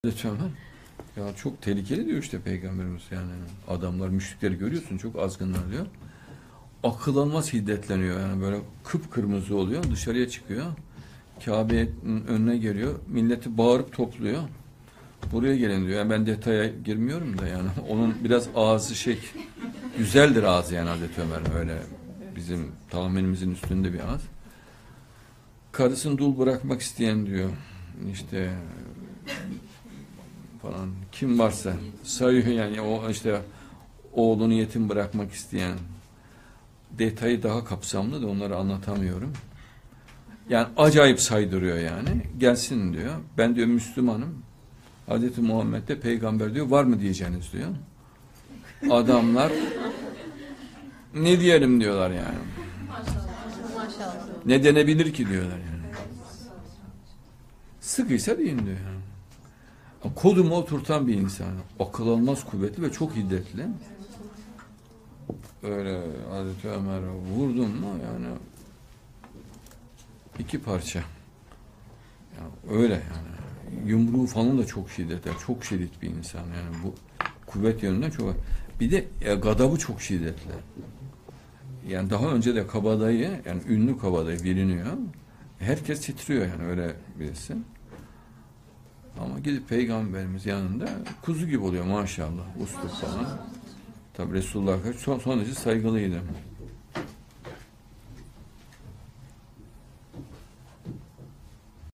Lütfen. Ya çok tehlikeli diyor işte Peygamberimiz, yani adamlar, müşrikleri görüyorsun, çok azgınlar diyor. Akıl almaz hiddetleniyor, yani böyle kıpkırmızı oluyor, dışarıya çıkıyor. Kabe'nin önüne geliyor, milleti bağırıp topluyor. Buraya gelin diyor. Yani ben detaya girmiyorum da, yani onun biraz ağzı güzeldir ağzı, yani Hazreti Ömer'in öyle bizim tahminimizin üstünde bir ağız. Karısını dul bırakmak isteyen diyor işte falan, kim varsa sayıyor, yani o işte oğlunu yetim bırakmak isteyen, detayı daha kapsamlı da onları anlatamıyorum. Yani acayip saydırıyor yani. Gelsin diyor. Ben diyor Müslümanım. Hazreti Muhammed de peygamber diyor. Var mı diyeceğiniz diyor. Adamlar ne diyelim diyorlar yani. Maşallah. Ne denebilir ki diyorlar yani. Sıkıysa deyin diyor yani. Kodumu oturtan bir insan. Akıl almaz kuvvetli ve çok hiddetli. Öyle Hazreti Ömer vurdun mu yani iki parça. Yani öyle yani. Yumruğu falan da çok şiddetli. Çok şiddet bir insan. Yani bu kuvvet yönünden çok. Bir de gadabı çok şiddetli. Yani daha önce de kabadayı, yani ünlü kabadayı biliniyor. Herkes titriyor yani, öyle birisi. Ama gidip Peygamberimiz yanında kuzu gibi oluyor maşallah. Uslu falan. Tabi Resulullah son derece saygılıydı.